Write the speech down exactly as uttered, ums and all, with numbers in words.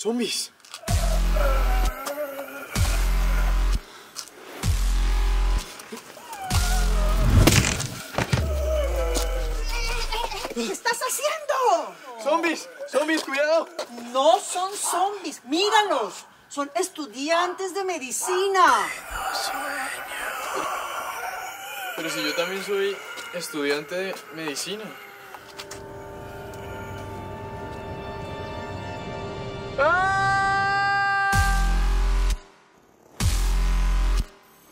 ¡Zombies! ¿Qué estás haciendo? ¡Zombies! ¡Zombies, cuidado! No son zombies, míralos. Son estudiantes de medicina. Pero si yo también soy estudiante de medicina. ¡Ah!